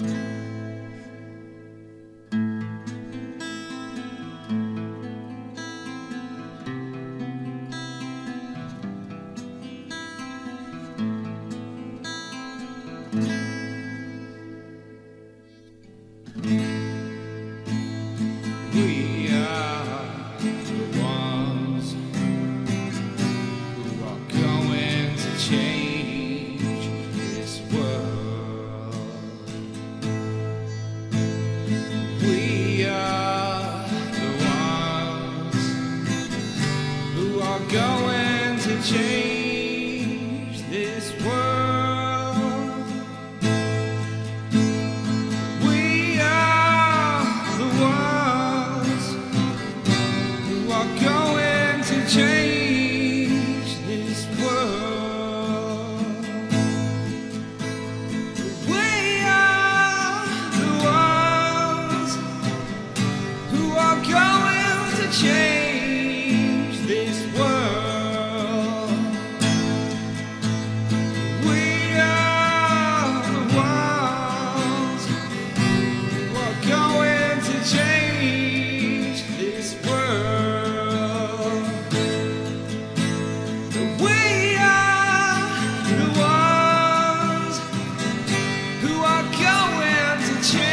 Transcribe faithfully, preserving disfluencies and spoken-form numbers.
We are the ones who are going to change this world. We are the ones who are going to change this world. Change this world. We are the ones who are going to change this world. We are the ones who are going to change this world. We are the ones who are going to change.